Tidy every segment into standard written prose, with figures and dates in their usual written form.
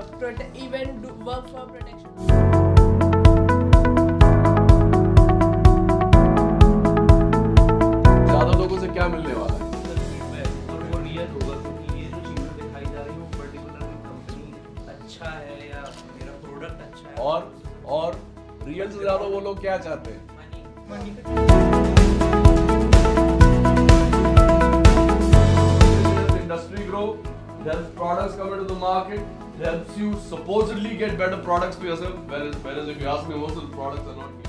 even work for protection. ज़्यादा लोगों से क्या मिलने वाला है? और वो रियल होगा, क्योंकि ये जो चीज़ें दिखाई जा रही है वो पर्टिकुलर कंपनी अच्छा है या मेरा प्रोडक्ट अच्छा है। और रियल से ज़्यादा वो लोग क्या चाहते हैं? Money Industry grow, helps products come into the market, helps you supposedly get better products for yourself, whereas if you ask me, most of the products are not needed.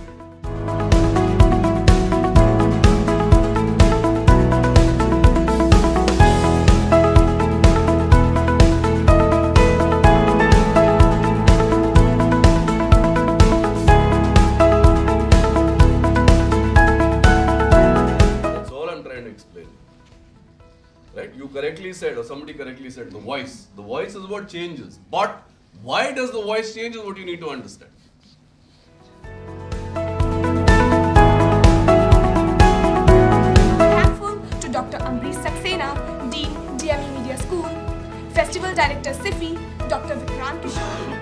That's all I'm trying to explain. Right? You correctly said, or somebody correctly said, the voice. The voice is what changes. But why does the voice change is what you need to understand. Thankful to Dr. Ambrish Saxena, Dean, DME Media School, Festival Director Ciffi, Dr. Vikrant Kishore,